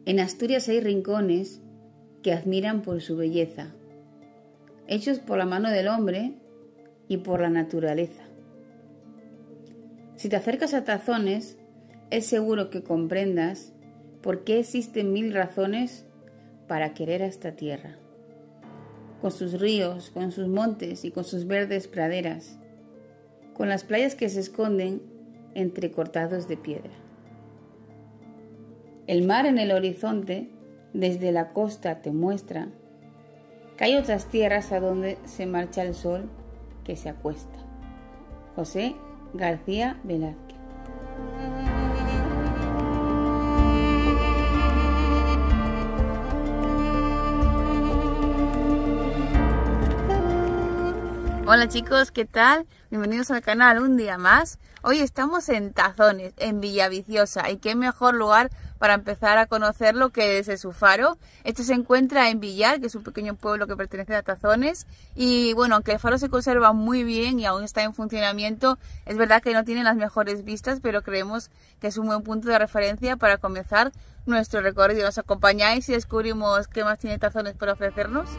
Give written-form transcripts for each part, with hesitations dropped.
En Asturias hay rincones que admiran por su belleza, hechos por la mano del hombre y por la naturaleza. Si te acercas a Tazones, es seguro que comprendas por qué existen 1000 razones para querer a esta tierra, con sus ríos, con sus montes y con sus verdes praderas, con las playas que se esconden entre cortados de piedra. El mar en el horizonte, desde la costa, te muestra que hay otras tierras a donde se marcha el sol que se acuesta. José García Velázquez. Hola chicos, ¿qué tal? Bienvenidos al canal un día más. Hoy estamos en Tazones, en Villaviciosa, y qué mejor lugar para empezar a conocerlo que desde su faro. Este se encuentra en Villar, que es un pequeño pueblo que pertenece a Tazones, y bueno, aunque el faro se conserva muy bien y aún está en funcionamiento, es verdad que no tiene las mejores vistas, pero creemos que es un buen punto de referencia para comenzar nuestro recorrido. ¿Nos acompañáis y descubrimos qué más tiene Tazones por ofrecernos?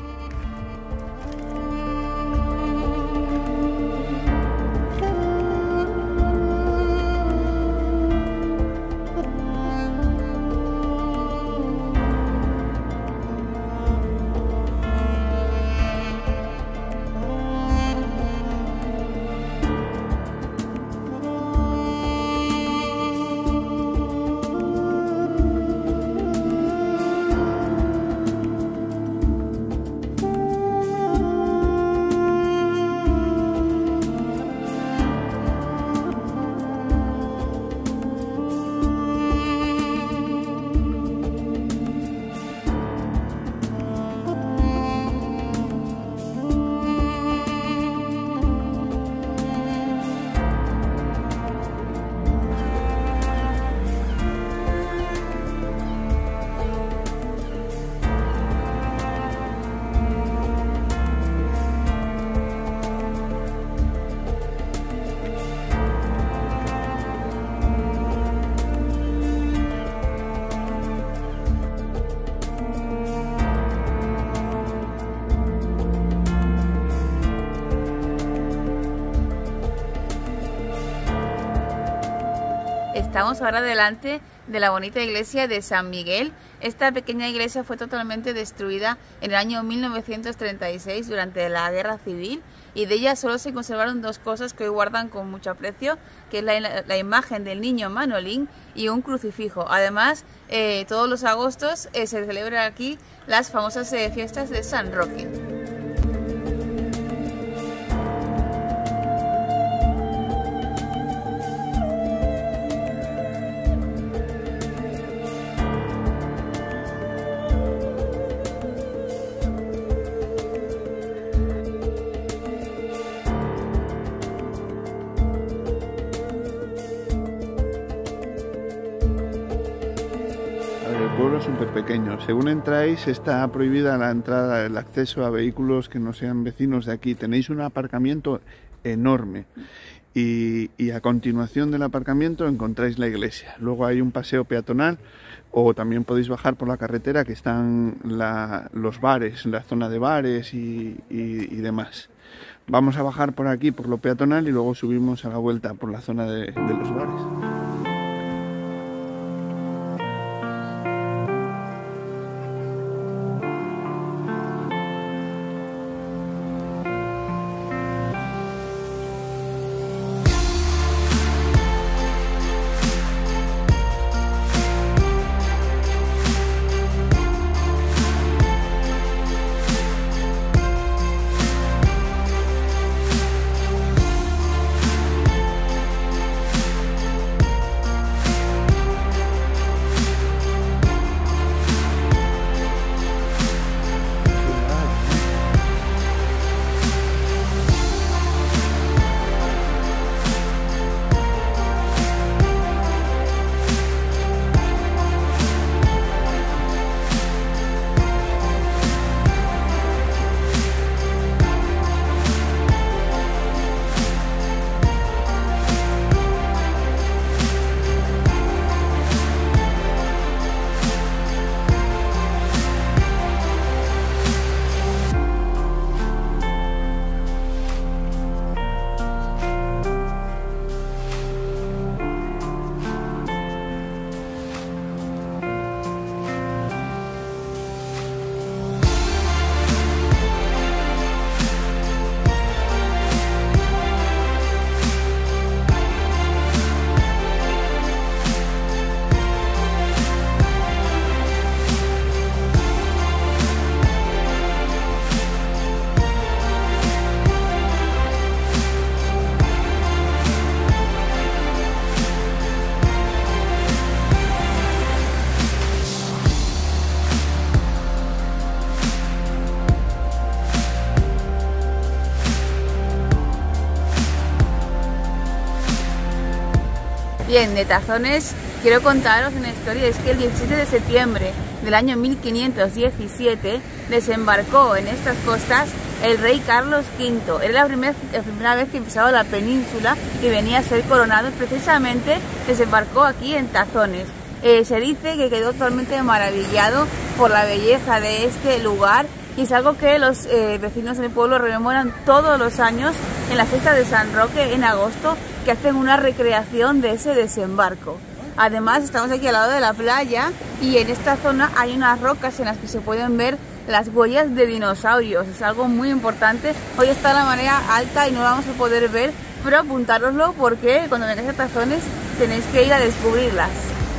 Estamos ahora delante de la bonita iglesia de San Miguel. Esta pequeña iglesia fue totalmente destruida en el año 1936 durante la Guerra Civil, y de ella solo se conservaron dos cosas que hoy guardan con mucho aprecio, que es la imagen del niño Manolín y un crucifijo. Además, todos los agostos se celebran aquí las famosas fiestas de San Roque. El pueblo es súper pequeño. Según entráis está prohibida la entrada, el acceso a vehículos que no sean vecinos de aquí. Tenéis un aparcamiento enorme y a continuación del aparcamiento encontráis la iglesia. Luego hay un paseo peatonal, o también podéis bajar por la carretera, que están los bares, la zona de bares y demás. Vamos a bajar por aquí por lo peatonal y luego subimos a la vuelta por la zona de los bares. Bien, de Tazones quiero contaros una historia. Es que el 17 de septiembre del año 1517 desembarcó en estas costas el rey Carlos V. Era la primera vez que pisaba la península y venía a ser coronado. Precisamente desembarcó aquí en Tazones. Se dice que quedó totalmente maravillado por la belleza de este lugar y es algo que los vecinos del pueblo rememoran todos los años en la fiesta de San Roque en agosto, que hacen una recreación de ese desembarco. Además, estamos aquí al lado de la playa y en esta zona hay unas rocas en las que se pueden ver las huellas de dinosaurios. Es algo muy importante. Hoy está la marea alta y no lo vamos a poder ver, pero apuntároslo porque cuando vengáis a Tazones tenéis que ir a descubrirlas.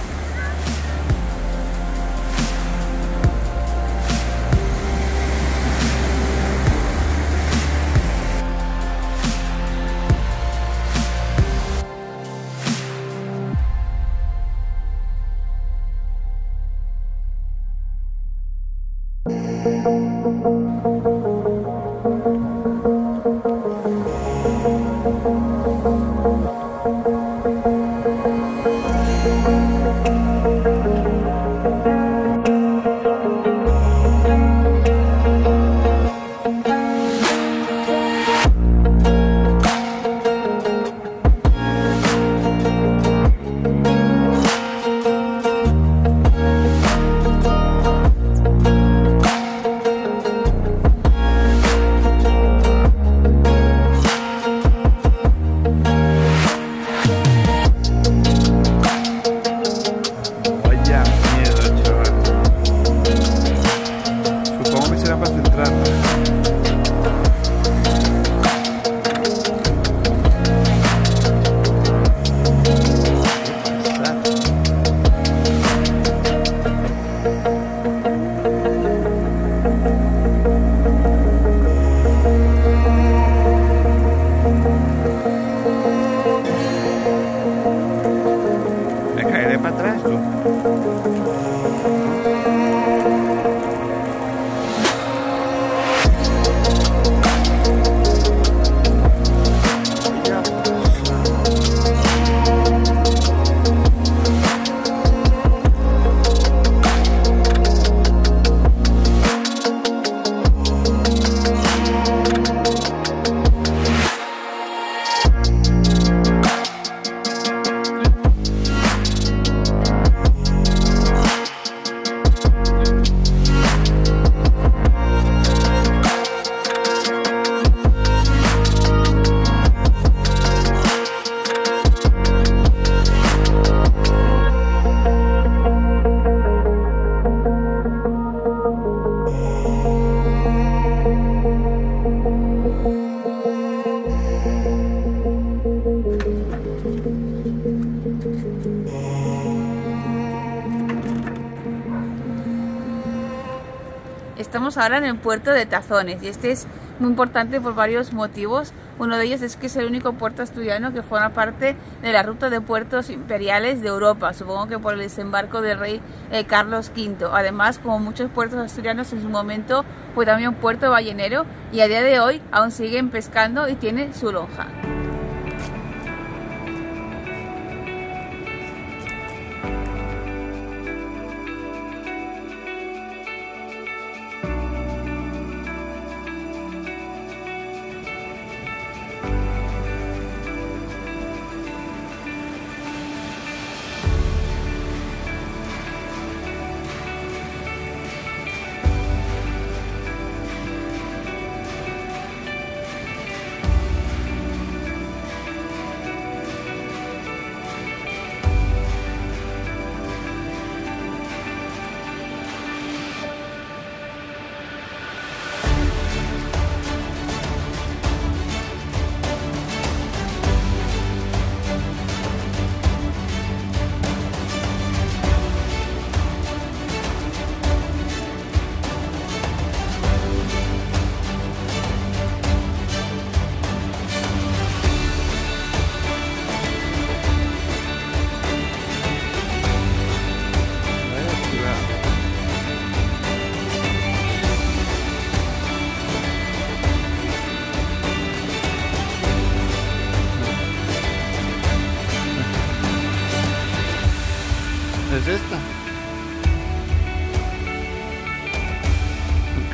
Estamos ahora en el puerto de Tazones y este es muy importante por varios motivos. Uno de ellos es que es el único puerto asturiano que forma parte de la ruta de puertos imperiales de Europa, supongo que por el desembarco del rey Carlos V. Además, como muchos puertos asturianos en su momento fue también un puerto ballenero y a día de hoy aún siguen pescando y tiene su lonja.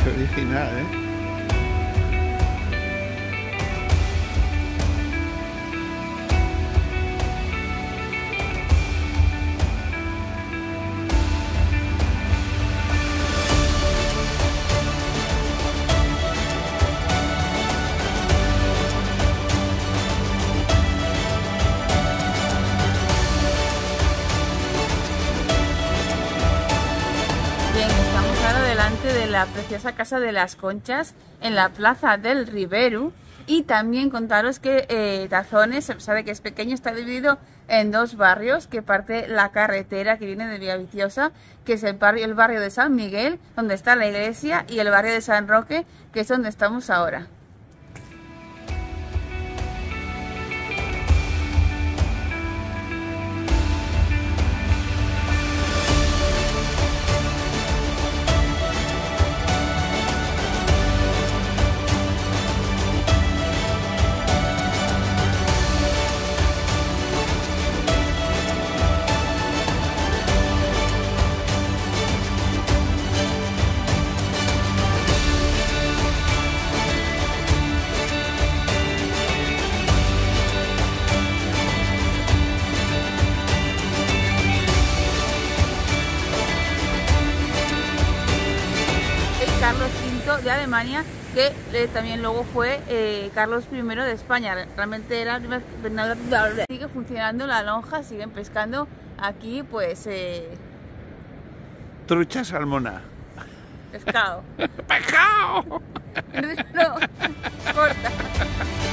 Qué original, ¿eh? Bien, estamos ahora delante de la preciosa Casa de las Conchas en la Plaza del Riberu, y también contaros que Tazones, a pesar de que es pequeño, está dividido en dos barrios que parte la carretera que viene de Villaviciosa, que es el barrio de San Miguel, donde está la iglesia, y el barrio de San Roque, que es donde estamos ahora. Carlos V de Alemania, que también luego fue Carlos I de España. Realmente era sigue funcionando la lonja, siguen pescando aquí, pues Trucha salmona. pescado. ¡Pescado! No, corta.